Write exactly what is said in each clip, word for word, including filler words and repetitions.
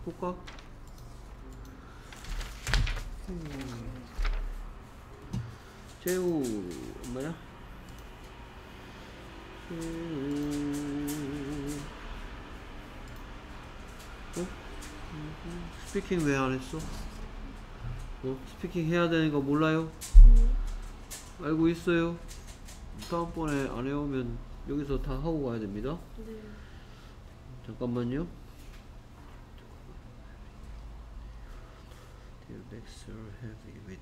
볼까? 음. 제우 뭐야? 음. 어? 스피킹 왜 안 했어? 어? 스피킹 해야 되는 거 몰라요? 음. 알고 있어요? 다음번에 안 해오면 여기서 다 하고 가야 됩니다. 네. 잠깐만요. Their backs are heavy with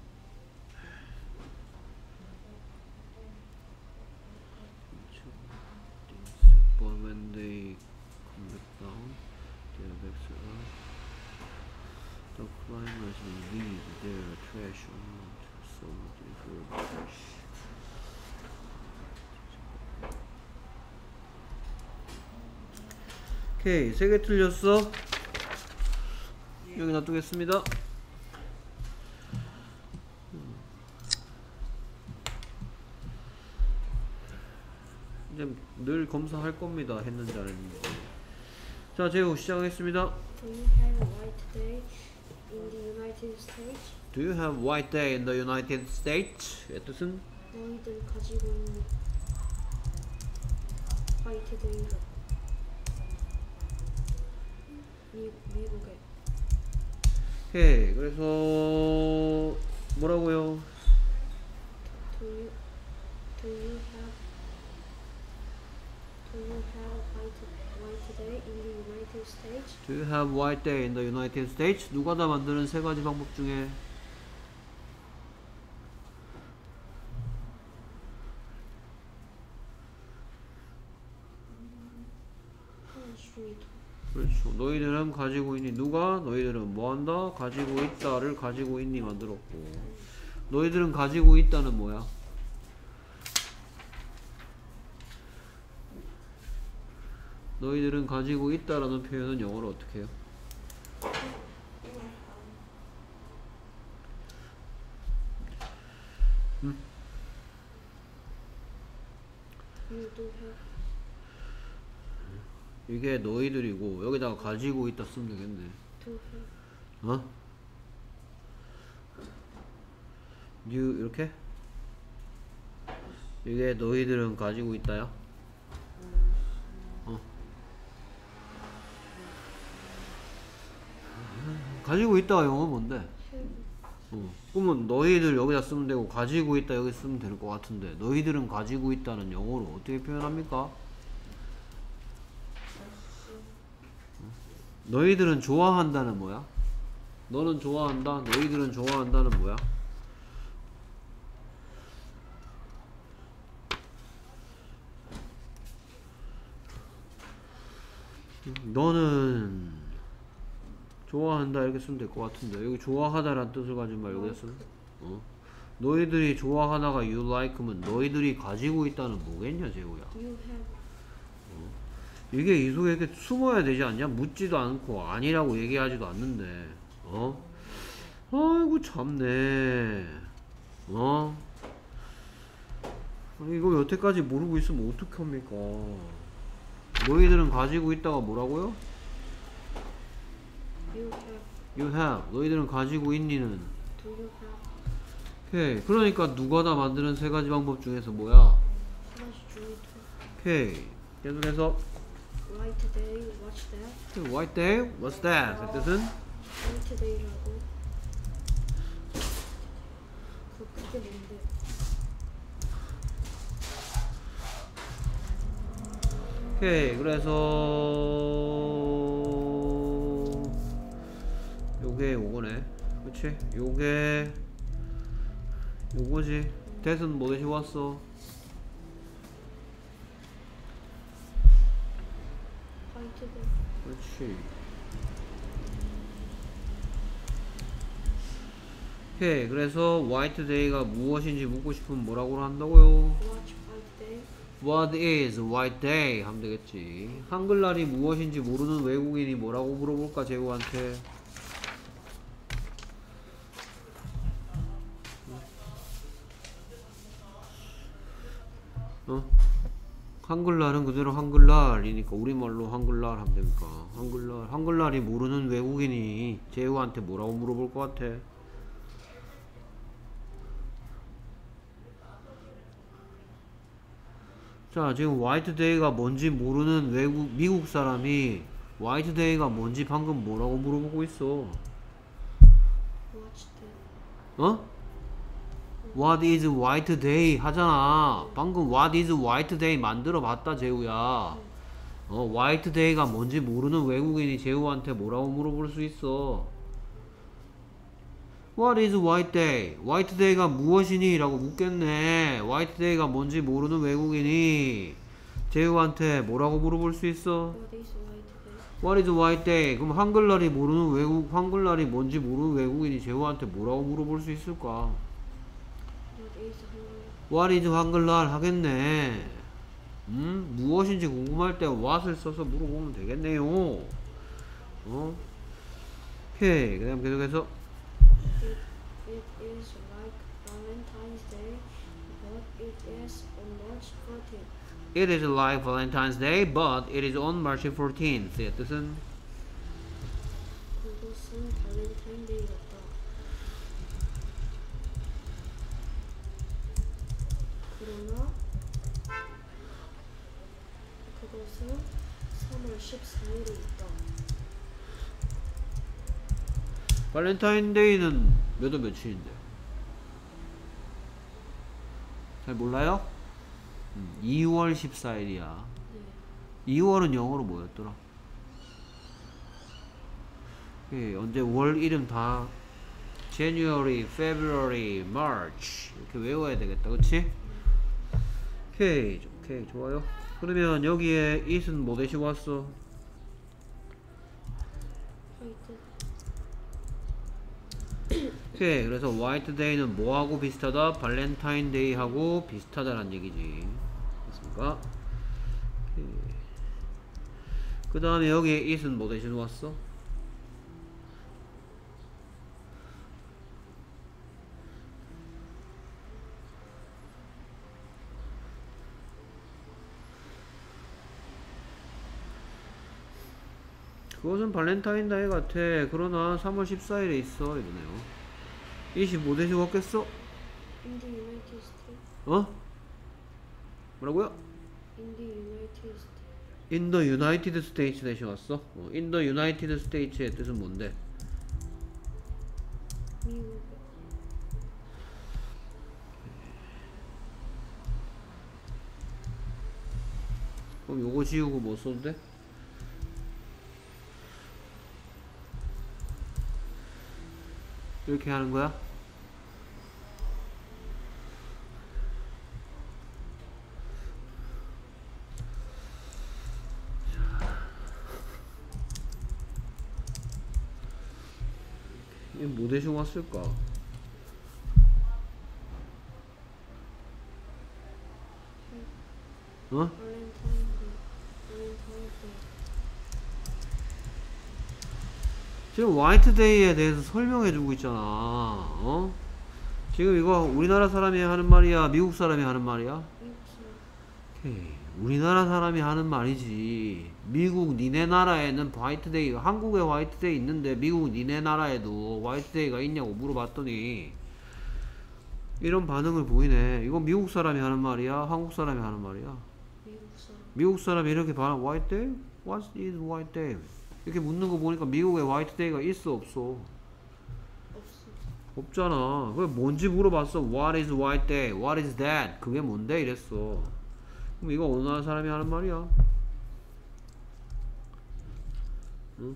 but when they come back down, their backs are the climbers will leave their trash on some different trash. 오케이, 세 개 틀렸어. 여기 놔두겠습니다. 이제 늘 검사할 겁니다. 했는지 안 했는지. 자, 제우 시작하겠습니다. Do you have a white day in the United States? Do you have white day in the United States? 의 뜻은? 너희들 가지고 있는 화이트 데이가 미, 미국에 오케이, 그래서 뭐라고요? Do you do you have do you have white white day in the United States? Do you have white day in the United States? 누가 다 만드는 세 가지 방법 중에 street. 그렇죠. 너희들은 가지고 있니? 누가? 너희들은 뭐한다? 가지고 있다를 가지고 있니 만들었고, 너희들은 가지고 있다는 뭐야? 너희들은 가지고 있다라는 표현은 영어로 어떻게 해요? 음? You do have 이게 너희들이고 여기다가 가지고 있다 쓰면 되겠네. do have 어? you 이렇게? 이게 너희들은 가지고 있다야? 어. 가지고 있다가 영어 뭔데? have 어. 그러면 너희들 여기다 쓰면 되고 가지고 있다 여기 쓰면 될 것 같은데, 너희들은 가지고 있다는 영어로 어떻게 표현합니까? 너희들은 좋아한다는 뭐야? 너는 좋아한다? 너희들은 좋아한다는 뭐야? 너는 좋아한다 이렇게 쓰면 될 것 같은데, 여기 좋아하다라는 뜻을 가지고 말고 여기다 쓰면 어? 너희들이 좋아하다가 you like면 너희들이 가지고 있다는 뭐겠냐 제우야? you have 이게 이 속에 이렇게 숨어야 되지 않냐? 묻지도 않고 아니라고 얘기하지도 않는데, 어? 아이고 참네. 어? 아니, 이거 여태까지 모르고 있으면 어떡합니까? 너희들은 가지고 있다가 뭐라고요? you have You have. 너희들은 가지고 있니는. do you have 오케이. 그러니까 누가 다 만드는 세 가지 방법 중에서 뭐야? slash street 오케이. 계속해서 white day what's that? White day? What's that? 그 뜻은? 화이트 데이라고 그 그게 뭔데? 오케이. 그래서 요게 요거네. 그치? 요게 요거지. that은 뭐 대신 왔어? 화이트 데이 그렇지. 오케이. 그래서 white day가 무엇인지 묻고 싶으면 뭐라고 한다고요? watch white day What is white day? 하면 되겠지. 한글날이 무엇인지 모르는 외국인이 뭐라고 물어볼까 제우한테? 어? 한글날은 그대로 한글날이니까 우리말로 한글날 하면 됩니까? 한글날. 한글날이 모르는 외국인이 재우한테 뭐라고 물어볼 것 같아? 자, 지금 화이트데이가 뭔지 모르는 외국 미국 사람이 화이트데이가 뭔지 방금 뭐라고 물어보고 있어? Watch the 어? What is white day 하잖아. 방금 What is white day 만들어 봤다, 재우야. 어, white day가 뭔지 모르는 외국인이 재우한테 뭐라고 물어볼 수 있어? What is white day? white day가 무엇이니? 라고 묻겠네. white day가 뭔지 모르는 외국인이 재우한테 뭐라고 물어볼 수 있어? What is white day? What is white day? 그럼 한글날이 모르는 외국, 한글날이 뭔지 모르는 외국인이 재우한테 뭐라고 물어볼 수 있을까? What is Hangul? What is 한글날 하겠네. 음? 무엇인지 궁금할 때 what을 써서 물어보면 되겠네요. 어? 오케이. 그 다음 계속해서 It, it is like Valentine's Day, but it is on March fourteenth. It is like Valentine's Day, but it is on March fourteenth. 의 뜻은 그것은 발렌타인데이 같다. 그러나 그것은 삼월 십사일에 있다. 발렌타인데이는 몇 월 며칠인데? 잘 몰라요? 음, 이월 십사일이야. 네. 이월은 영어로 뭐였더라? 예, 언제 월 이름 다 January, February, March 이렇게 외워야 되겠다, 그치? 오케이, 오케이, 좋아요. 그러면 여기에 it은 뭐 대시고 왔어? 화이트 오케이, 그래서 화이트 데이는 뭐하고 비슷하다? 발렌타인 데이하고 비슷하다란 얘기지. 됐습니까? 그 다음에 여기에 it은 뭐 대신 왔어? 그것은 발렌타인 데이 같아. 그러나 삼월 십사일에 있어. 이러네요. it이 뭐 대신 왔겠어? In the United States. 어? 뭐라고요? In the United States. In the United States 대신 왔어? 어, in the United States의 뜻은 뭔데? 미국. 그럼 요거 지우고 뭐 써도 돼? 이렇게 하는 거야? 이게 뭐 대신 왔을까? 어? 발렌타인데이. 발렌타인데이. 지금 화이트데이에 대해서 설명해주고 있잖아. 어? 지금 이거 우리나라 사람이 하는 말이야? 미국 사람이 하는 말이야? 미국 사람. 오케이. 우리나라 사람이 하는 말이지. 미국 니네 나라에는 화이트데이, 한국에 화이트데이 있는데 미국 니네 나라에도 화이트데이가 있냐고 물어봤더니 이런 반응을 보이네. 이건 미국 사람이 하는 말이야? 한국 사람이 하는 말이야? 미국 사람. 미국 사람이 이렇게 반응, 화이트데이? What is white day? 이렇게 묻는 거 보니까 미국에 화이트데이가 있어 없어? 없어. 없잖아. 그게 뭔지 물어봤어. What is white day? What is that? 그게 뭔데? 이랬어. 그럼 이거 어느 나라 사람이 하는 말이야? 응?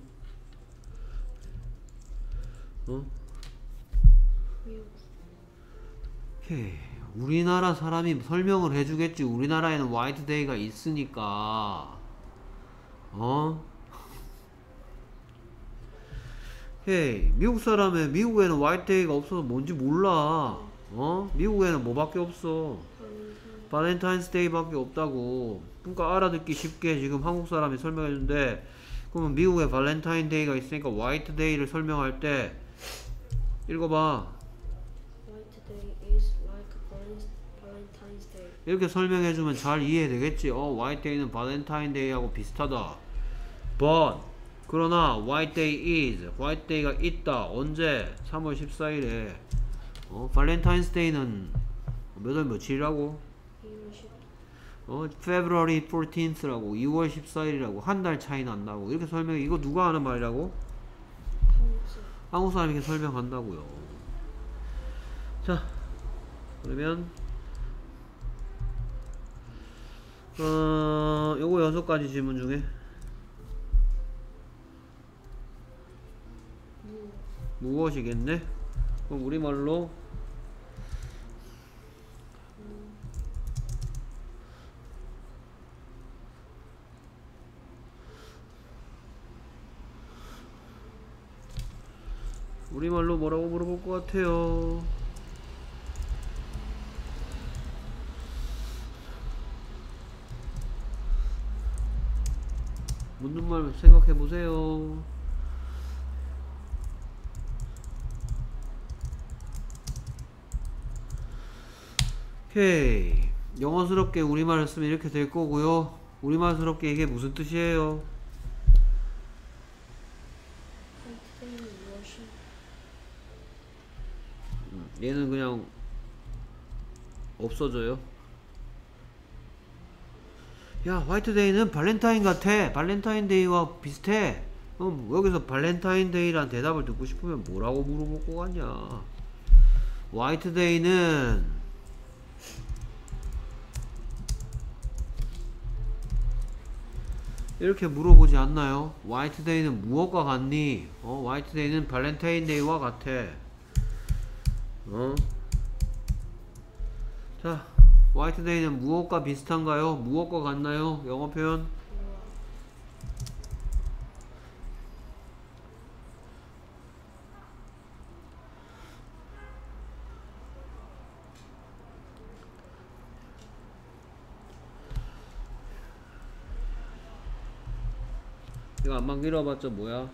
어? 미국. 오케이. 우리나라 사람이 설명을 해주겠지. 우리나라에는 화이트데이가 있으니까. 어? 헤이, 미국 사람은 미국에는 화이트데이가 없어서 뭔지 몰라. 어? 미국에는 뭐밖에 없어? 발렌타인. 발렌타인스 데이밖에 없다고. 그러니까 알아듣기 쉽게 지금 한국 사람이 설명해주는데, 그러면 미국에 발렌타인 데이가 있으니까 화이트데이를 설명할 때 읽어봐. White day is like Valentine's Day. 이렇게 설명해주면 잘 이해되겠지. 어, White Day는 발렌타인 데이하고 비슷하다. But 그러나 White Day is White Day가 있다. 언제? 삼월 십사일에. 어, 발렌타인스 데이는 몇 월 며칠이라고? 이월 십 어, February fourteenth라고. 이월 십사일이라고. 한 달 차이 난다고. 이렇게 설명해. 이거 누가 하는 말이라고? 한국사 한국 사람이 이렇게 설명한다고요. 자, 그러면 어, 요거 여섯 가지 질문 중에 무 무엇이겠네? 그럼 우리말로 우리말로 뭐라고 물어볼 것 같아요? 묻는 말 생각해보세요. 오케이. 영어스럽게 우리말을 쓰면 이렇게 될 거고요. 우리말스럽게 이게 무슨 뜻이에요? 화이트데이는 무엇이? 음, 얘는 그냥 없어져요. 야, 화이트데이는 발렌타인 같아. 발렌타인데이와 비슷해. 그럼 여기서 발렌타인데이란 대답을 듣고 싶으면 뭐라고 물어볼 거 같냐? 화이트데이는 이렇게 물어보지 않나요? 화이트데이는 무엇과 같니? 어, 화이트데이는 발렌타인데이와 같아. 어? 자, 화이트데이는 무엇과 비슷한가요? 무엇과 같나요? 영어 표현? 우와 이거 안만 길어봤자 뭐야?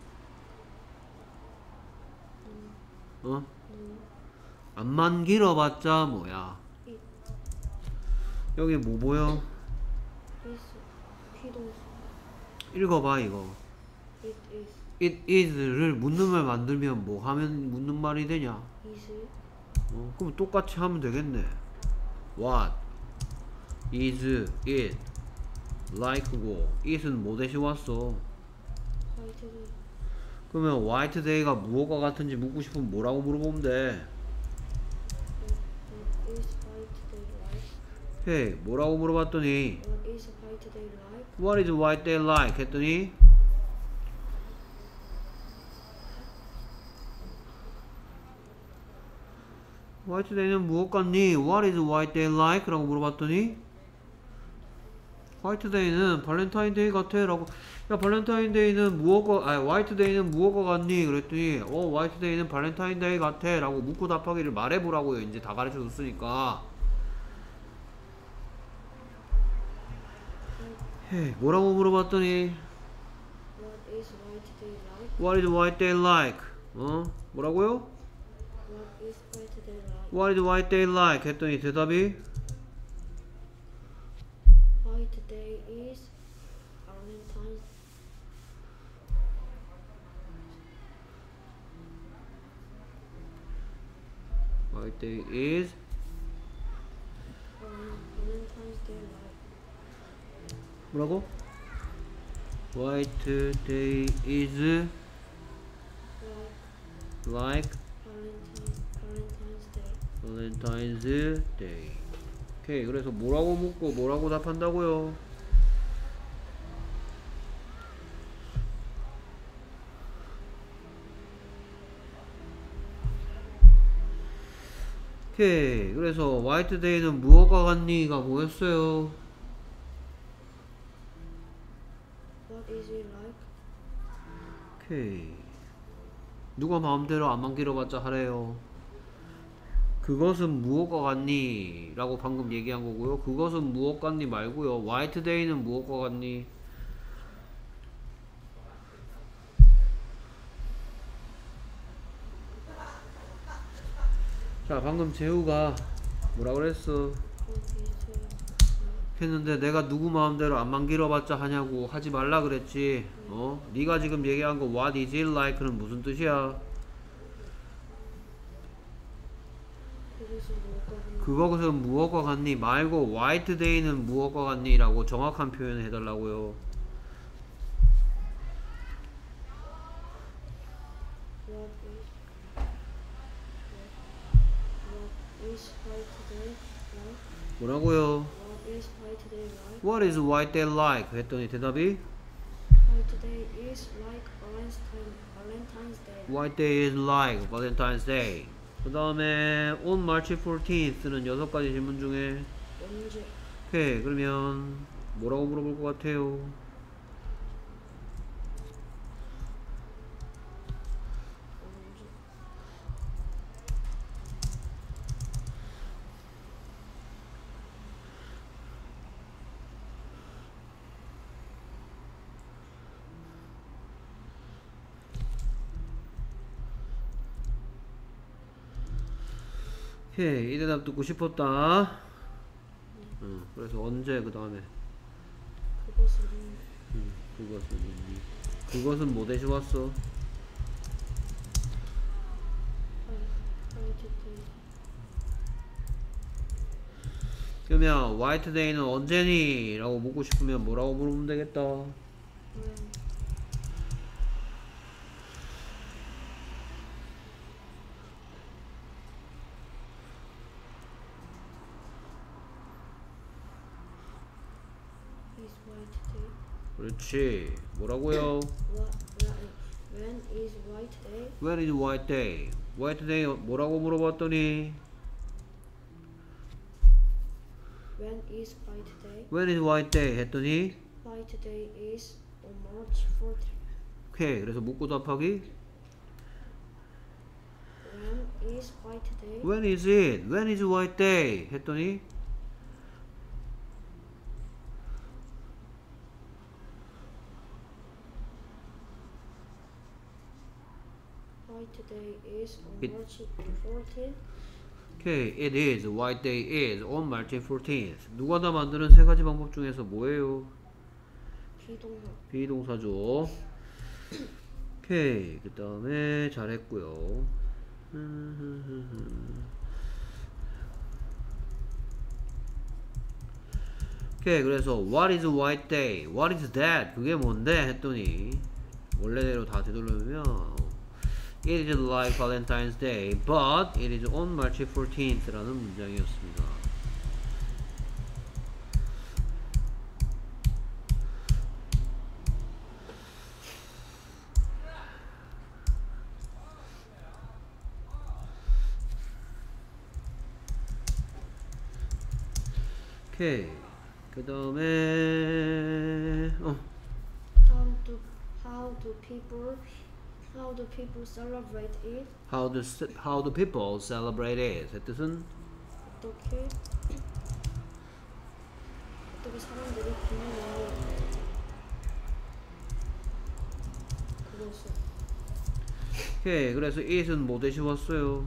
어? 안만 길어봤자 뭐야? 이 여기 뭐 보여? is 피동사 읽어봐 이거. it is It is를 묻는 말 만들면 뭐 하면 묻는 말이 되냐? is 어, 그럼 똑같이 하면 되겠네. What is it like고 it은 뭐 대신 왔어? 화이트데이 그러면 white day가 무엇과 같은지 묻고 싶으면 뭐라고 물어보면 돼? What is 화이트데이 like? 헤이, 뭐라고 물어봤더니 What is 화이트데이 like? What is white day like? 했더니 화이트 데이는 무엇 같니? What is white day like? 라고 물어봤더니 화이트 데이는 발렌타인 데이 같아 라고. 야, 발렌타인 데이는 무엇과 아니 화이트 데이는 무엇과 같니? 그랬더니 어 화이트 데이는 발렌타인 데이 같아 라고 묻고 답하기를 말해보라고요. 이제 다 가르쳐 줬으니까. 헤이, 뭐라고 물어봤더니 What is 화이트데이 like? What is white day like? 어? 뭐라고요? What is 화이트데이 like? What is white day like? 했더니 대답이 화이트데이 is Valentine's White day is Valentine's Day like 뭐라고? White day is like like Valentine Valentine's Day. Valentine's Day. 오케이. 그래서 뭐라고 묻고 뭐라고 답한다고요? 오케이. 그래서 화이트 데이는 무엇과 같니가 뭐였어요? What is it like? 오케이. 누가 마음대로 안만 길어봤자 하래요. 그것은 무엇과 같니? 라고 방금 얘기한 거고요. 그것은 무엇 같니 말고요. 화이트 데이는 무엇과 같니? 자, 방금 재우가 뭐라 그랬어? What is 했는데 내가 누구 마음대로 안만 길어봤자 하냐고 하지 말라 그랬지. 어? 네가 지금 얘기한 거 what is it like는 무슨 뜻이야? 그것은 뭐가 그것은 무엇과 같니? 말고 white day는 무엇과 같니? 라고 정확한 표현을 해달라고요. what is what, what is white day like? 뭐라고요? What is white day like? What is white day like? 했더니 대답이 White day is like Valentine, Valentine's Day. White day is like Valentine's Day. 그 다음에 on March fourteenth는 여섯 가지 질문 중에 언제? 오케이 그러면 뭐라고 물어볼 것 같아요? 언제? 오케이 이 대답 듣고 싶었다. 응, 그래서 언제 그 다음에 그것은 응, 그것은 그것은 뭐 대신 왔어? White day. 그러면 화이트 데이는 언제니? 라고 묻고 싶으면 뭐라고 물으면 되겠다. When? Is white day? 그렇지. 뭐라고요? What? When is white day? When is white day? 화이트 데이 뭐라고 물어봤더니 When is white day? When is white day? 했더니 White day is on March fourteenth. 오케이 그래서 묻고 답하기 When is white day? When is it? When is white day? 했더니 White day is on It- March fourteenth. 오케이 it is white day is on March fourteenth. 누가 다 만드는 세 가지 방법 중에서 뭐예요? 비동사. 비동사죠. 오케이 그 다음에 잘했고요. 오케이 그래서 what is white day? What is that? 그게 뭔데? 했더니 원래대로 다 되돌려면 It is like Valentine's Day, but it is on March fourteenth 라는 문장이었습니다. 오케이 그 다음에 어 How do how do people how do people celebrate it? how do how do people celebrate it? 의 뜻은 어떻게 어떻게 사람들이 기념을 그것을 오케이 그래서 it은 뭐 대신 왔어요?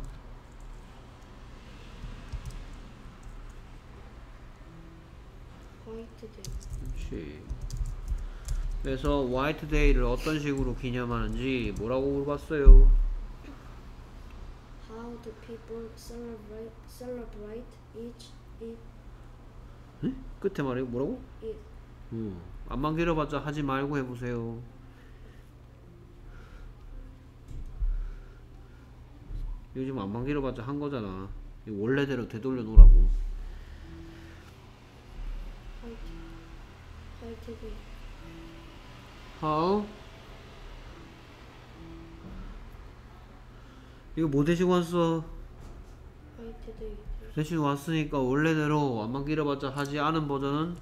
화이트 데이 그렇지. 그래서 화이트 데이를 어떤 식으로 기념하는지 뭐라고 물어봤어요? How do people celebrate celebrate each it 응? 끝에 말해 뭐라고? it 응. 안만 길어봤자 하지 말고 해보세요. 요즘 안만 길어봤자 한 거잖아. 이거 원래대로 되돌려 놓으라고. 화이트 화이트 데이 How? 이거 뭐 대신 왔어? 화이트 데이 대신 왔으니까 원래대로 안만 길어봤자 하지 않은 버전은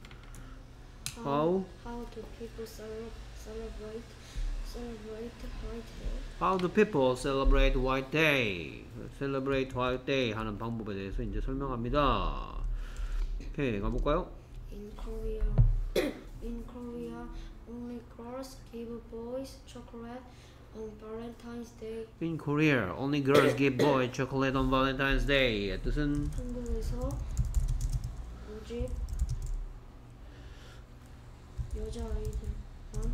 How? How do people cele- celebrate celebrate white day? How do people celebrate White Day? Celebrate White Day 하는 방법에 대해서 이제 설명합니다. 오케이 가볼까요? In Korea, in Korea, only girls give boys chocolate on Valentine's Day. In Korea, only girls give boys chocolate on Valentine's Day. 의 뜻은 한국에서 오직 여자아이들만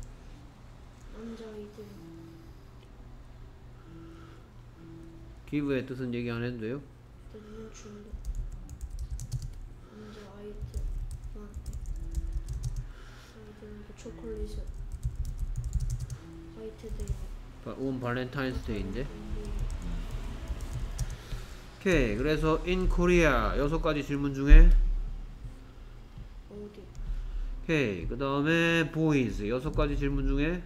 남자아이들 give의 뜻은 얘기 안 해도 돼요? 들면 준다. 남자아이들만 아이들한테 초콜릿을 화이트데이 온 발렌타인스데이인데. 오케이. 그래서 in Korea 여섯 가지 질문 중에 어디 오케이. 그 다음에 boys 여섯 가지 질문 중에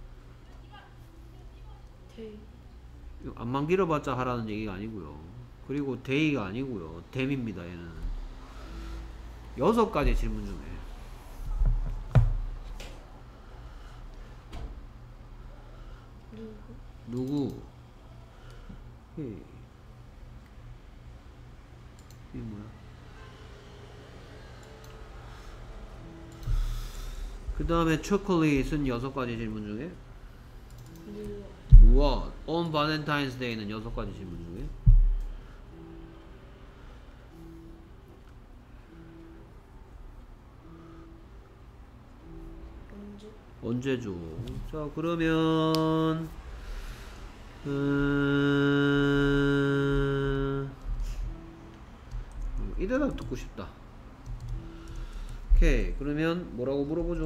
데이 안만 길어봤자 하라는 얘기가 아니고요. 그리고 day가 아니고요. them입니다. 얘는 여섯 가지 질문 중에 누구 누구? 오케이. 이게 뭐야? 그 다음에 초콜릿은 여섯 가지 질문 중에 누구 무엇? on Valentine's Day는 여섯 가지 질문 중에 언제 언제죠? 자 그러면 음... 이 대답 듣고 싶다. 오케이. 그러면 뭐라고 물어보죠?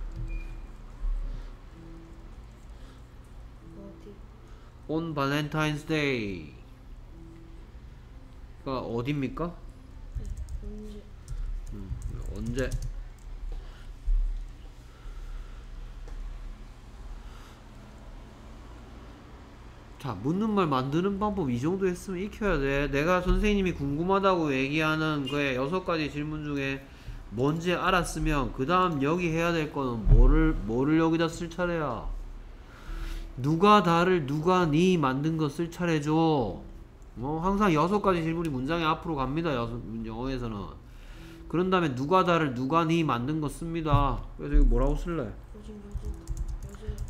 어디 on Valentine's Day 가 어딥니까? 네, 언제 음, 언제? 자, 묻는 말 만드는 방법 이 정도 했으면 익혀야 돼. 내가 선생님이 궁금하다고 얘기하는 그의 여섯 가지 질문 중에 뭔지 알았으면 그 다음 여기 해야 될 거는 뭐를 뭐를 여기다 쓸 차례야. 누가 다를 누가 니 만든 거 쓸 차례죠. 어, 항상 여섯 가지 질문이 문장의 앞으로 갑니다. 여섯 영어에서는. 그런 다음에 누가 다를 누가 니 만든 거 씁니다. 그래서 이거 뭐라고 쓸래? 요즘 요즘 요즘 질문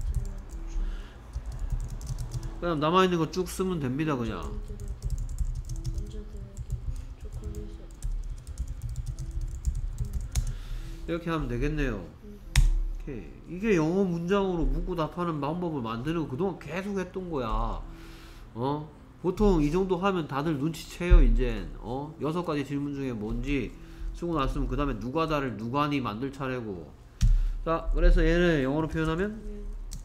그냥 남아있는 거 쭉 쓰면 됩니다. 그냥. 남자들에게 남자들에게 초콜릿을 이렇게 하면 되겠네요. 오케이. 이게 영어 문장으로 묻고 답하는 방법을 만드는 거 그동안 계속 했던 거야. 어? 보통 이 정도 하면 다들 눈치채요. 이젠 어? 여섯 가지 질문 중에 뭔지 쓰고 났으면 그 다음에 누가 다를 누가 니 만들 차례고. 자 그래서 얘를 영어로 표현하면 왜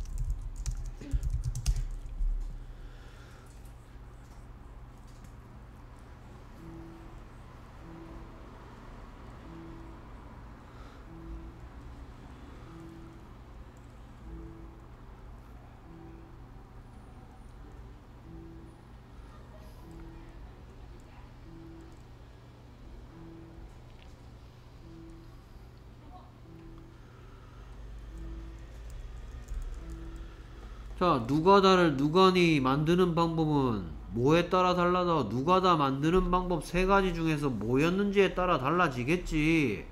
자 누가 다를 누가 니 만드는 방법은 뭐에 따라 달라서 누가 다 만드는 방법 세 가지 중에서 뭐였는지에 따라 달라지겠지.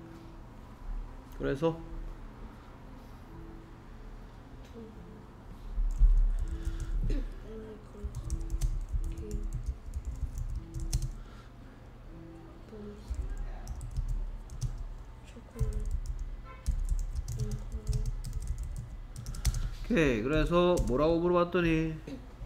그래서 오케이. 그래서 뭐라고 물어봤더니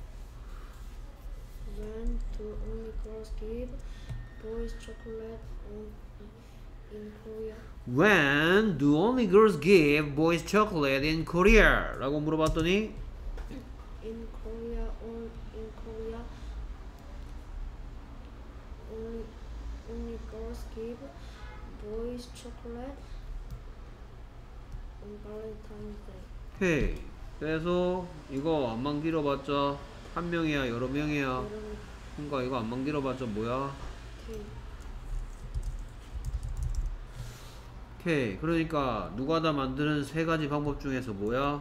When do only girls give boys chocolate in Korea? When do only girls give boys chocolate in Korea? 라고 물어봤더니 In Korea or in Korea only only girls give boys chocolate on Valentine's Day. 오케이. 그래서 이거 안만 길어봤자 한 명이야 여러 명이야? 여러분 그러니까 이거 안만 길어봤자 뭐야? K 오케이. 그러니까 누가 다 만드는 세 가지 방법 중에서 뭐야?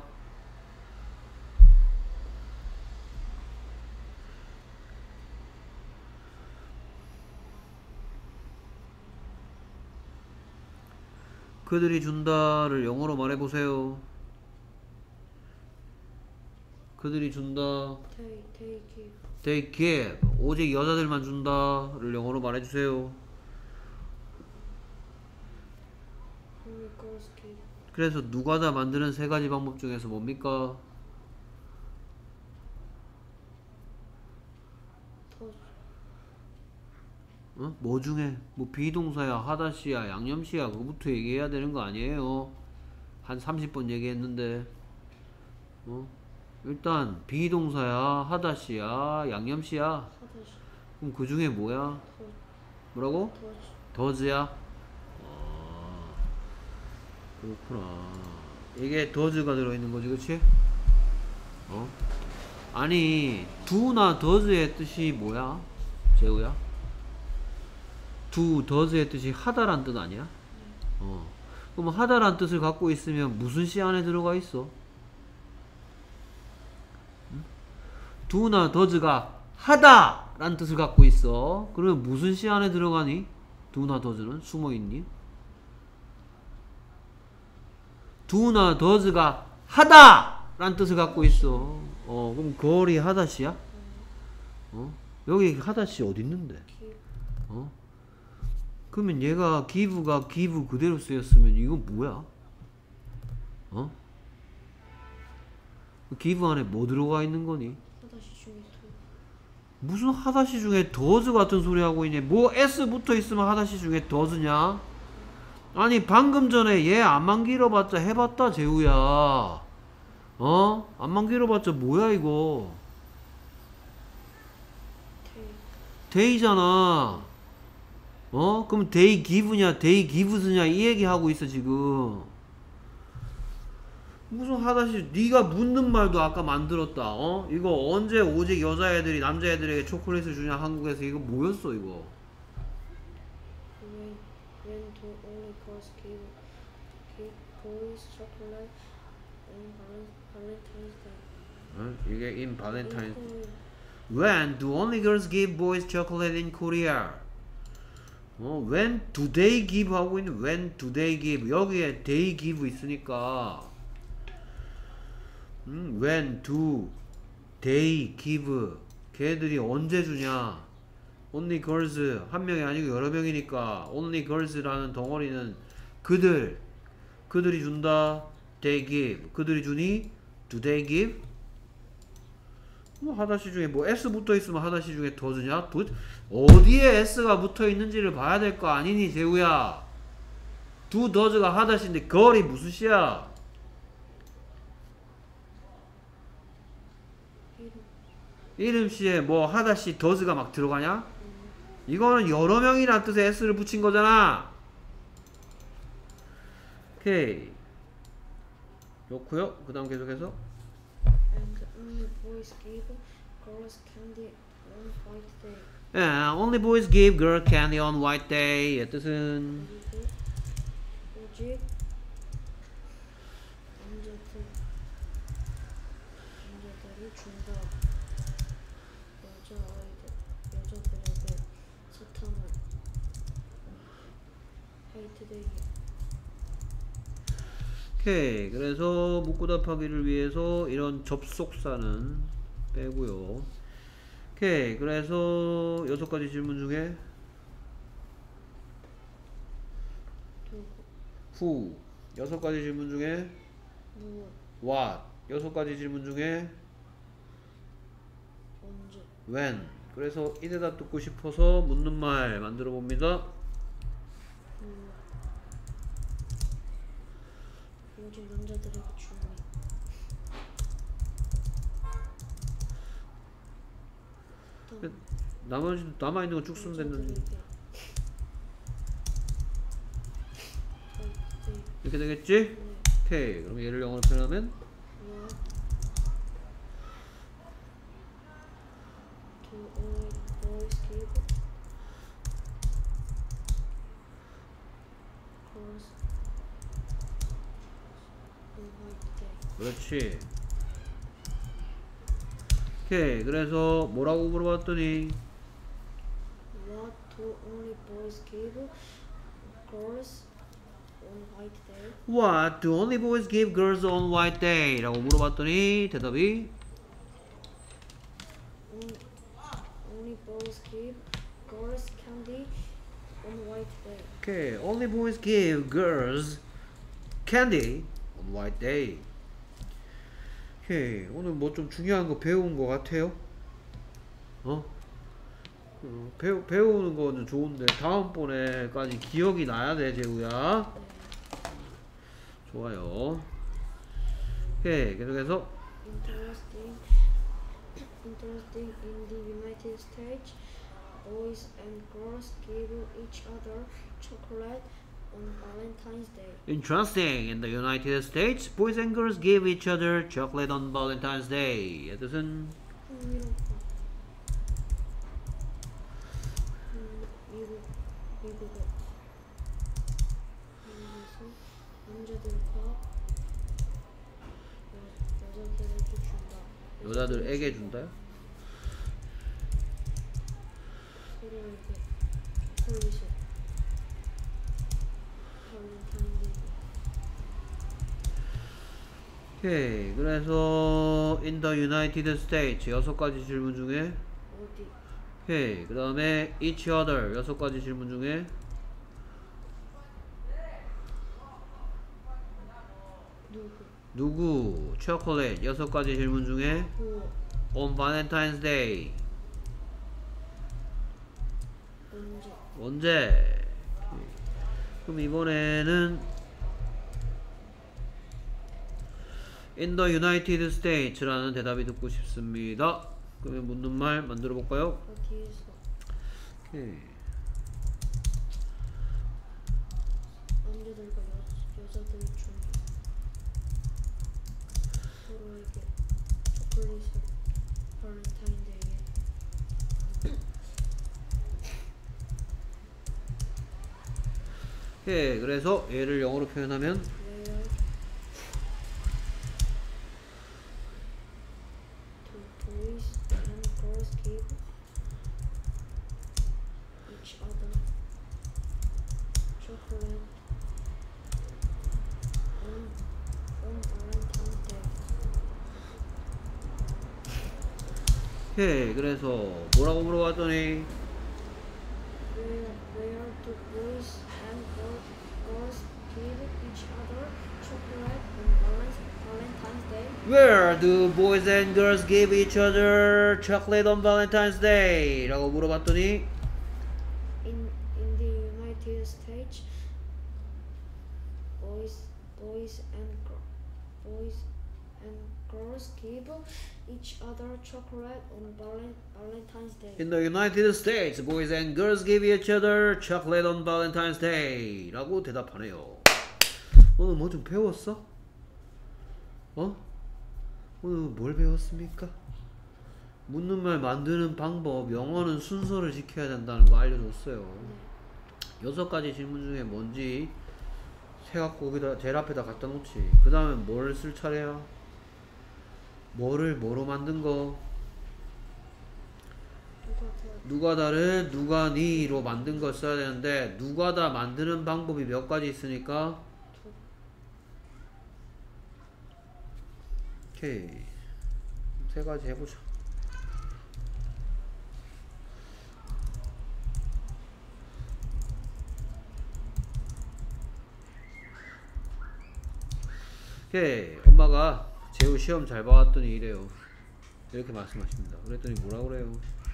그들이 준다를 영어로 말해보세요. 그들이 준다. they they give They give. 오직 여자들만 준다를 영어로 말해주세요. only girls give 그래서 누가 다 만드는 세 가지 방법 중에서 뭡니까? 더 어? 뭐 중에? 뭐 비동사야, 하다시야, 양념시야 그거부터 얘기해야 되는 거 아니에요? 한 삼십 번 얘기했는데 어? 일단 비동사야, 하다시야, 양념시야. 하다시 그럼 그 중에 뭐야? 더 뭐라고? 더즈 더즈야? 아, 그렇구나. 이게 더즈가 들어있는 거지, 그치? 어? 아니, 두나 더즈의 뜻이 뭐야? 재우야? 두, 더즈의 뜻이 하다란 뜻 아니야? 어. 그럼 하다란 뜻을 갖고 있으면 무슨 시 안에 들어가 있어? 응? 두나 더즈가 하다란 뜻을 갖고 있어. 그러면 무슨 시 안에 들어가니? 두나 더즈는 숨어있니? 두나 더즈가 하다란 뜻을 갖고 있어. 어, 그럼 거리 하다시야? 어? 여기 하다시 어디 있는데? 어? 그러면 얘가 give가 give 그대로 쓰였으면 이건 뭐야? 어? give 안에 뭐 들어가 있는 거니? 하다시 중에 더 무슨 하다시 중에 does 같은 소리 하고 있네. 뭐 s 붙어 있으면 하다시 중에 does냐? 아니 방금 전에 얘 안만 길어봤자 해봤다 재우야. 어? 안만 길어봤자 뭐야 이거? 데이 day잖아. 어? 그럼 they give냐 they gives냐 이 얘기 하고 있어 지금. 무슨 하다시 네가 묻는 말도 아까 만들었다. 어? 이거 언제 오직 여자애들이 남자애들에게 초콜릿을 주냐 한국에서 이거 뭐였어 이거? when when do only girls give give boys chocolate on Valen- Valentine's Day? 어? 이게 in In Valentine's Korea. When do only girls give boys chocolate in Korea? 어, when do they give 하고 있는 when do they give 여기에 they give 있으니까 음, when do they give 걔들이 언제 주냐? only girls 한 명이 아니고 여러 명이니까 only girls라는 덩어리는 그들 그들이 준다. they give 그들이 주니? do they give? 뭐 하다시 중에 뭐 s 붙어 있으면 하다시 중에 더 주냐? 도, 어디에 s가 붙어 있는지를 봐야 될 거 아니니 재우야. do does가 하다시인데 걸이 무슨 시야? 이름 이름시에 뭐 하다시 does가 막 들어가냐? 이거는 여러 명이란 뜻의 s를 붙인 거잖아. 오케이 좋고요. 그 다음 계속해서 and only boys give girls candy on white day. yeah, only boys give girl candy on white day 의 뜻은 그리고 오직 남자들 남자들이 준다. 여자아이들 여자들에게 사탕을 화이트데이. 오케이 그래서 묻고 답하기를 위해서 이런 접속사는 빼고요. 오케이 그래서 여섯 가지 질문 중에 누구 who 여섯 가지 질문 중에 무엇 what 여섯 가지 질문 중에 언제 when 그래서 이 대답 듣고 싶어서 묻는 말 만들어 봅니다. 무엇 오직 남자들에게 주니. 또 나머지 남아있는 거 쭉 쓰면 됐는데 여자들에게 화이트데이. 이렇게 되겠지? 네. 오케이 그럼 얘를 영어로 표현하면 What do only boys give girls on white day? 그렇지. 오케이 그래서 뭐라고 물어봤더니 What do only boys give girls on white day? What do only boys give girls on white day? 라고 물어봤더니 대답이 On- Only boys give girls candy on white day. 오케이 only boys give girls candy on white day. 오케이. 오늘 뭐 좀 중요한 거 배운 거 같아요? 어? 어, 배우, 배우는 거는 좋은데 다음번에까지 기억이 나야 돼, 재우야. 좋아요. 오케이. 계속해서 Interesting. Interesting. In the United States, boys and girls give each other chocolate on Valentine's Day. interesting. In the United States, boys and girls give each other chocolate on Valentine's Day. 의 뜻은 흥미롭다. 음, 미국 미국에 미국에서 남자들과 여, 여자들에게 준다. 여자들에게 준다요? 서로에게 초콜릿을 발렌타인데이. 오케이. 그래서 in the United States 여섯 가지 질문 중에 어디 오케이. 그 다음에 each other 여섯 가지 질문 중에 누구 누구 chocolate 여섯 가지 질문 중에 뭐 on Valentine's Day 언제 언제? 오케이. 그럼 이번에는 in the United States라는 대답이 듣고 싶습니다. 그러면 묻는 말 만들어 볼까요? 어디에서 오케이. 남자들과 여, 여자들 중 서로에게 초콜릿을 발렌타인데이에 오케이. 그래서 얘를 영어로 표현하면 where the boys and girls give each other chocolate on, on Valentine's Day. 오케이. 그래서 뭐라고 물어봤더니 Where, where do boys and girl, girls give each other chocolate on Valen- Valentine's Day? Where do boys and girls give each other chocolate on Valentine's Day? 라고 물어봤더니 In in the United States, boys boys and gir- boys and girls give each other chocolate on Valen- Valentine's Day. In the United States, boys and girls give each other chocolate on Valentine's Day 라고 대답하네요. 오늘 뭐 좀 배웠어? 어? 오늘 뭘 배웠습니까? 묻는 말 만드는 방법, 영어는 순서를 지켜야 된다는 거 알려줬어요. 여섯 가지 질문 중에 뭔지 세갖고 거기다 제일 앞에다 갖다 놓지. 그 다음에 뭘 쓸 차례야? 뭐를 뭐로 만든 거? 누가 더 누가 다를 누가 니로 만든 걸 써야 되는데 누가 다 만드는 방법이 몇 가지 있으니까 오케이 세 가지 해보자. 오케이 엄마가 재우 시험 잘 봐왔더니 이래요. 이렇게 말씀하십니다. 그랬더니 뭐라 그래요?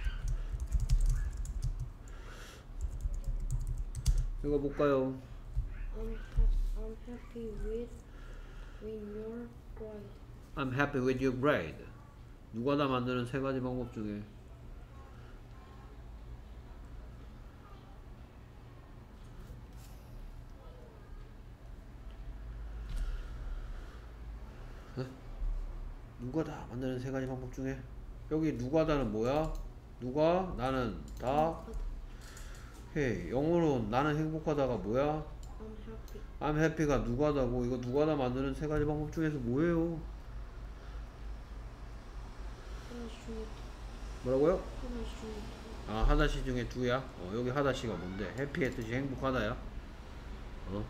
이거 볼까요? I'm, ha- I'm happy with with your grade. I'm happy with your grade. 누가 다 만드는 세 가지 방법 중에 어? 누가 다 만드는 세 가지 방법 중에 여기 누가 다는 뭐야? 누가 나는 다 헤이 영어로 나는 행복하다가 뭐야? I'm happy. I'm happy가 누가 다고 이거 누가 다 만드는 세 가지 방법 중에서 뭐예요? 하나씩 중에 뭐라고요? 하나씩 중에 아 하다시 중에 두야? 어 여기 하다시가 뭔데? 해피의 뜻이 행복하다야? 어?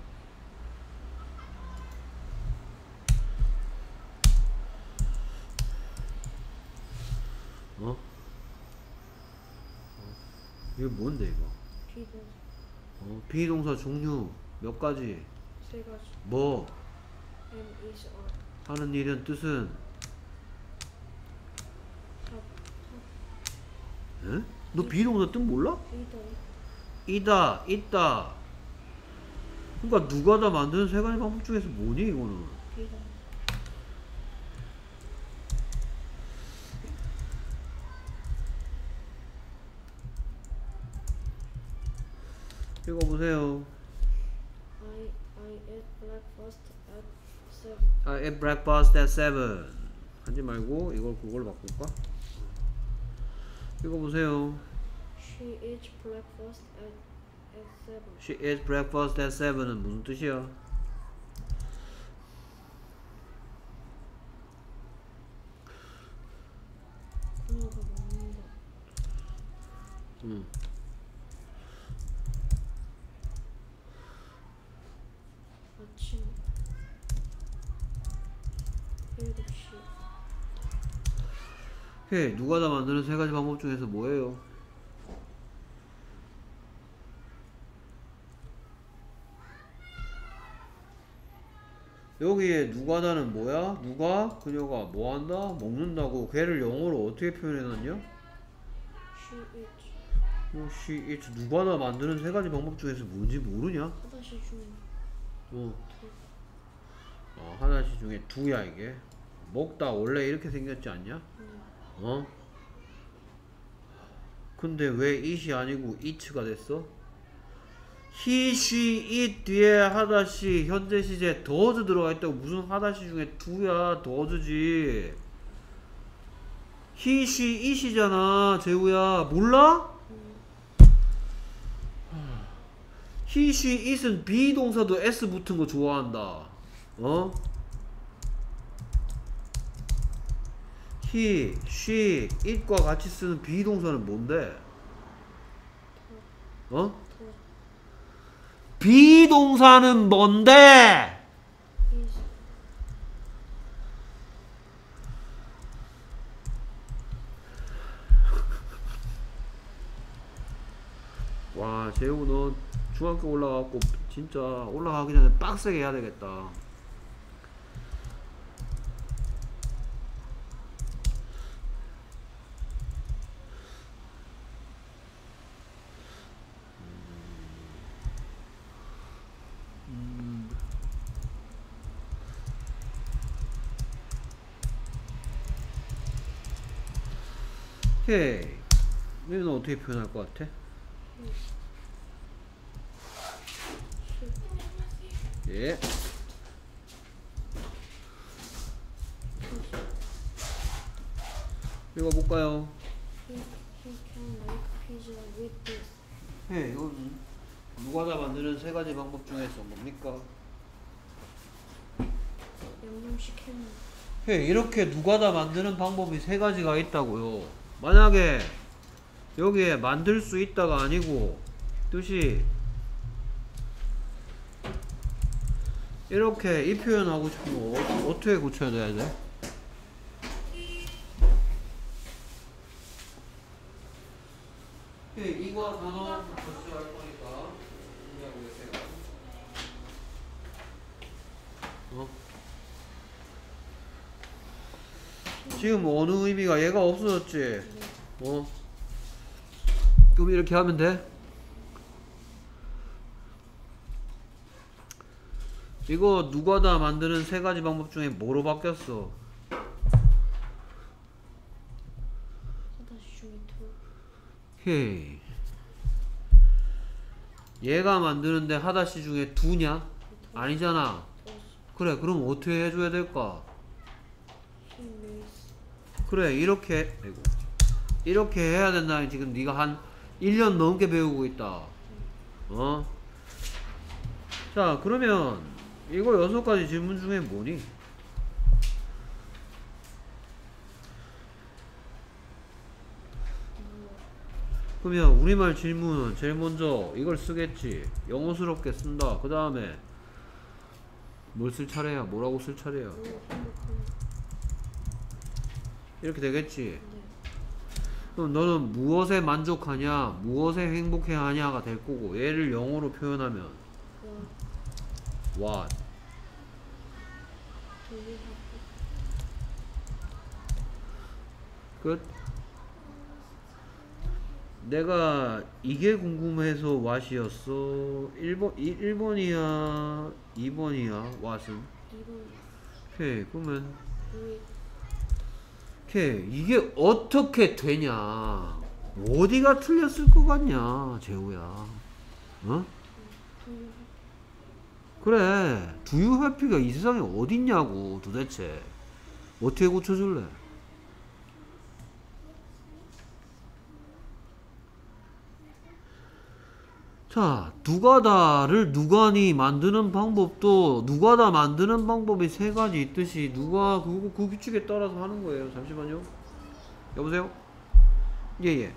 어? 어? 이거 뭔데 이거? 비동 어? 비동사 종류 몇 가지? 세 가지. 뭐? am, is, are. 하는 일은 뜻은 have, 에? 너 비동사 뜻 몰라? either. 이다, 있다. 그러니까 누가 다 만드는 세 가지 방법 중에서 뭐니 이거는? either. 읽어보세요. I, I ate breakfast at seven. I ate breakfast at seven. 하지 말고 이걸 그걸로 바꿀까? 읽어보세요. She eats breakfast at, at seven. She eats breakfast at seven은 무슨 뜻이야? 그녀가 먹는다. 응. 아침 일곱 시. 해 누가 다 만드는 세 가지 방법 중에서 뭐예요? 여기에 누가 다는 뭐야? 누가 그녀가 뭐 한다? 먹는다고 걔를 영어로 어떻게 표현해놨냐? She eats. 어, she eats. 누가 다 만드는 세 가지 방법 중에서 뭔지 모르냐? 하다시 중에 어, 두. 어 하나씩 중에 두야 이게. 먹다 원래 이렇게 생겼지 않냐? 네. 어? 근데 왜 it이 아니고 eat가 됐어? he, she, it 뒤에 하다시 현재 시제 does 들어가 있다고. 무슨 하다시 중에 do야 does지. he, she, it이잖아 재우야. 몰라? 음. he, she, it은 비동사도 s 붙은 거 좋아한다. 어? he, she, it과 같이 쓰는 비동사는 뭔데? 어? 더. 비동사는 뭔데? is. 와 재우 너 중학교 올라가고 진짜 올라가기 전에 빡세게 해야 되겠다. 음. 오케이. 얘는 어떻게 표현할 것 같아? 예. 읽어볼까요? He, he can make pizza with this. 예, 이건 누가 다 만드는 세 가지 방법 중에서 뭡니까? 양념시켰는. 예, 이렇게 누가 다 만드는 방법이 세 가지가 있다고요. 만약에 여기에 만들 수 있다가 아니고 뜻이 이렇게 이 표현하고 싶으면 어, 어떻게 고쳐야 돼? 예, 이거 단어 고쳐할 거니까 준비하고 계세요. 어? 지금 어느 의미가 얘가 없어졌지? 어? 그럼 이렇게 하면 돼? 이거 누가 다 만드는 세 가지 방법 중에 뭐로 바뀌었어? 하다시 중에 두. 헤이. 얘가 만드는데 하다시 중에 두냐? 아니잖아. does. 그래, 그럼 어떻게 해줘야 될까? He makes. 그래, 이렇게 아이고. 이렇게 해야 된다. 지금 네가 한 일 년 넘게 배우고 있다. 어? 자, 그러면 이거 여섯 가지 질문 중에 뭐니? 그러면 우리말 질문은 제일 먼저 이걸 쓰겠지. 영어스럽게 쓴다. 그 다음에 뭘 쓸 차례야? 뭐라고 쓸 차례야? 뭐 행복한. 이렇게 되겠지. 네. 그럼 너는 무엇에 만족하냐? 무엇에 행복해하냐가 될 거고, 얘를 영어로 표현하면 What. what. Do you have 끝. 내가 이게 궁금해서 왓이었어. 일 번, 일 번이야? 이 번이야? 왓은? 이번 오케이. 그러면 Do it 오케이. 이게 어떻게 되냐? 어디가 틀렸을 것 같냐, 재우야? 어? Do you have 그래. 두유 해피가 이 세상에 어딨냐고, 도대체. 어떻게 고쳐줄래? 자, 누가다를 누가니 만드는 방법도 누가다 만드는 방법이 세 가지 있듯이 누가 그, 그 규칙에 따라서 하는 거예요. 잠시만요. 여보세요? 예예.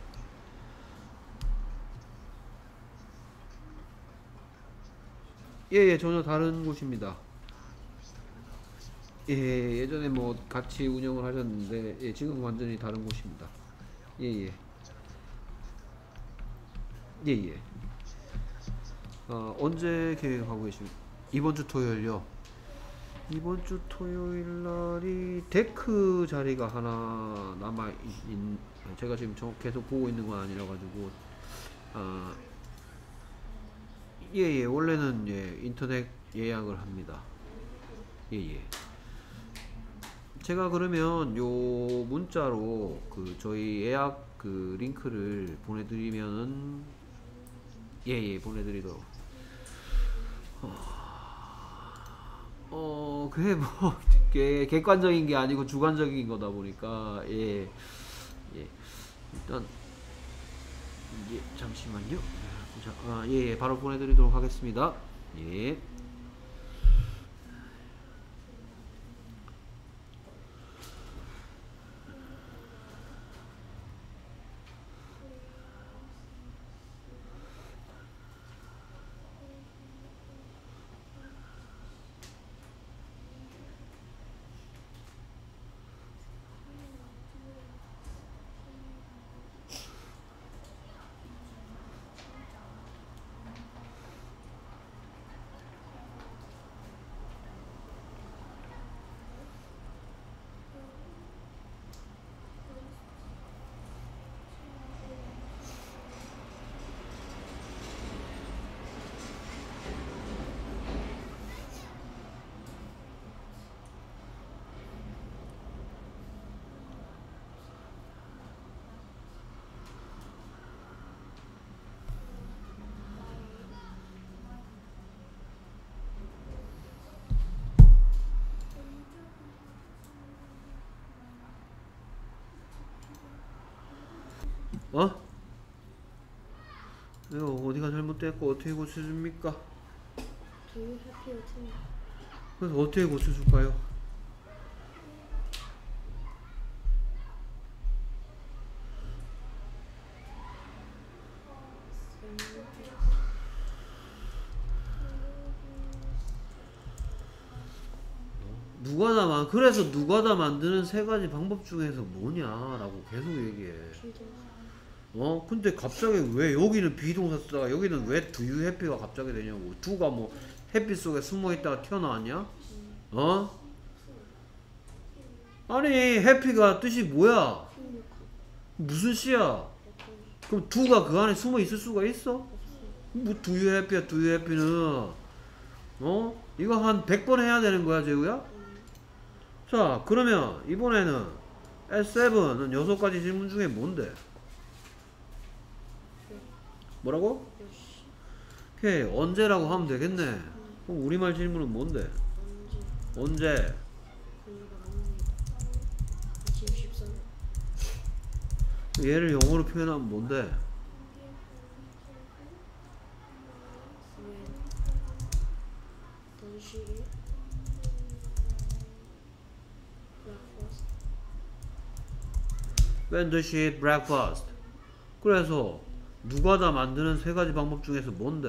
예예, 전혀 다른 곳입니다. 예, 예전에 뭐 같이 운영을 하셨는데 예, 지금 완전히 다른 곳입니다. 예예. 예예. 어, 언제 계획하고 계십니까? 이번 주 토요일요. 이번 주 토요일 날이 데크 자리가 하나 남아 있, 있- 제가 지금 저 계속 보고 있는 건 아니라 가지고 아 예예, 원래는 예 인터넷 예약을 합니다. 예예. 제가 그러면 요 문자로 그 저희 예약 그 링크를 보내드리면은 예예 보내드리도록. 어, 그게 뭐, 게, 객관적인 게 아니고 주관적인 거다 보니까, 예, 예. 일단, 예, 잠시만요. 자, 아, 예, 예, 바로 보내드리도록 하겠습니다. 예. 어? 이거 어디가 잘못됐고 어떻게 고쳐줍니까? Do you have your team? 그래서 어떻게 고쳐줄까요? 누가다 만 그래서 누가다 만드는 세 가지 방법 중에서 뭐냐라고 계속 얘기해. 비동사 어? 근데 갑자기 왜 여기는 비동사 쓰다가 여기는 왜 do you happy가 갑자기 되냐고. do가 뭐 해피 속에 숨어 있다가 튀어나왔냐? 어? 아니 해피가 뜻이 뭐야? 행복한 무슨 시야? 어떤 그럼 do가 그 안에 숨어 있을 수가 있어? 없어 뭐 do you happy야 do you happy는 어? 이거 한 백 번 해야 되는 거야 재우야? 자 그러면 이번에는 에스 세븐은 여섯 가지 질문 중에 뭔데? 뭐라고? 몇시 오케이 언제라고 하면 되겠네. 그럼 우리말 질문은 뭔데? 언제 언제? 그녀가 갑니다 이천십삼 얘를 영어로 표현하면 뭔데? when does she eat breakfast When does she eat breakfast? 그래서 누가 다 만드는 세 가지 방법 중에서 뭔데?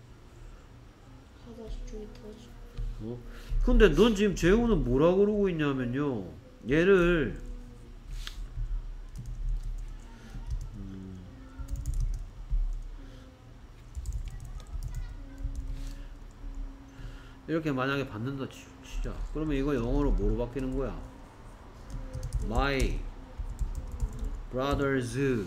하다시 중에 더지 어? 근데 넌 지금 재우는 뭐라 그러고 있냐면요 얘를 음, 이렇게 만약에 받는다 치, 치자. 그러면 이거 영어로 뭐로 바뀌는 거야? My brothers.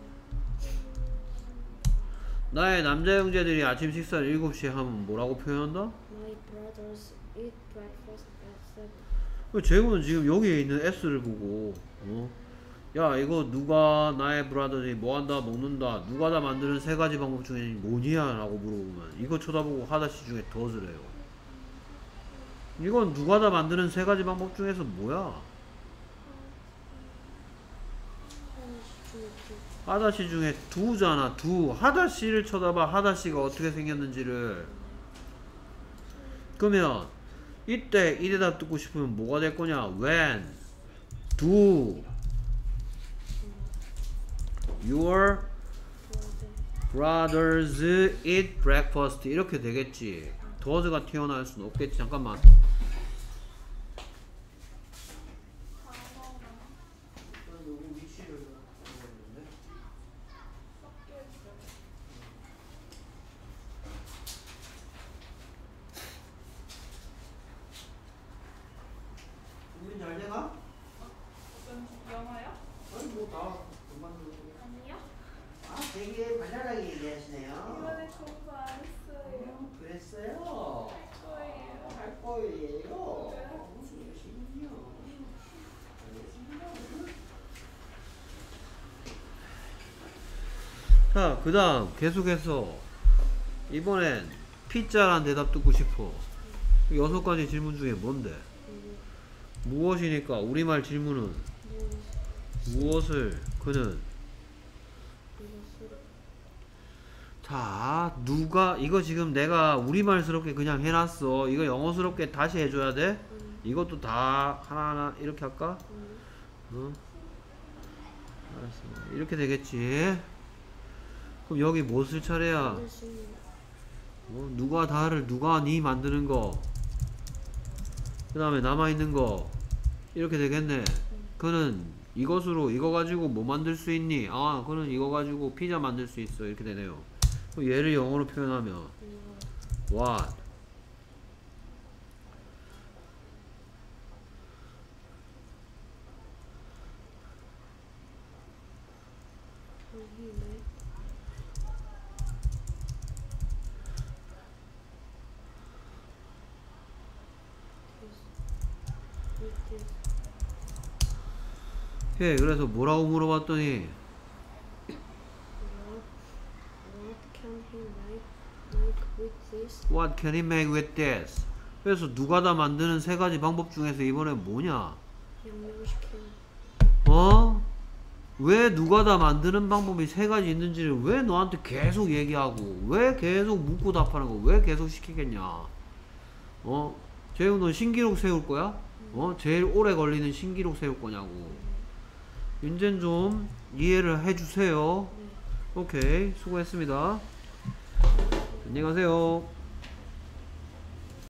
나의 남자 형제들이 아침 식사를 일곱 시에 하면 뭐라고 표현한다? My brothers eat breakfast at seven. 재훈은 지금 여기에 있는 S를 보고 어? 야 이거 누가 나의 브라더들이 뭐한다 먹는다 누가 다 만드는 세 가지 방법 중에 뭐냐 라고 물어보면 이거 쳐다보고 하다시 중에 더즈래요. 이건 누가 다 만드는 세 가지 방법 중에서 뭐야? 하다시 중에 두잖아. 두. 하다시를 쳐다봐. 하다시가 어떻게 생겼는지를. 그러면 이때 이 대답 듣고 싶으면 뭐가 될 거냐? When do your brothers eat breakfast? 이렇게 되겠지. does가 튀어나올 수는 없겠지. 잠깐만. 우린 잘 돼가? 어떤 영어요? 아니 뭐다 금방 아니요. 아 되게 발랄하게 얘기하시네요. 이번에 공부 안 했어요. 그랬어요? 거예요. 할 거예요. 그렇지. 열심히요. 자, 그 다음 계속해서 이번엔 피자란 대답 듣고 싶어. 여섯 가지 질문 중에 뭔데? 무엇이니까 우리말 질문은 무엇을 그는 자 누가 이거 지금 내가 우리말스럽게 그냥 해놨어. 이거 영어스럽게 다시 해줘야 돼? 이것도 다 하나하나 이렇게 할까? 어? 알았어. 이렇게 되겠지. 그럼 여기 뭐 쓸 차례야? 어? 누가 다를 누가 니 만드는 거. 그 다음에 남아있는 거 이렇게 되겠네. 그는 이것으로 이거 가지고 뭐 만들 수 있니? 아 그는 이거 가지고 피자 만들 수 있어. 이렇게 되네요. 그럼 얘를 영어로 표현하면 what 예, 그래서 뭐라고 물어봤더니 What can he make What can he make with with this? this? 그래서 누가 다 만드는 세 가지 방법 중에서 이번엔 뭐냐? 양념시키는. 어? 왜 누가 다 만드는 방법이 세 가지 있는지를 왜 너한테 계속 얘기하고 왜 계속 묻고 답하는 거 왜 계속 시키겠냐? 어? 재훈 너 신기록 세울 거야? 어? 제일 오래 걸리는 신기록 세울 거냐고. 이젠 좀 이해를 해주세요. 오케이, 수고했습니다. 안녕히 가세요.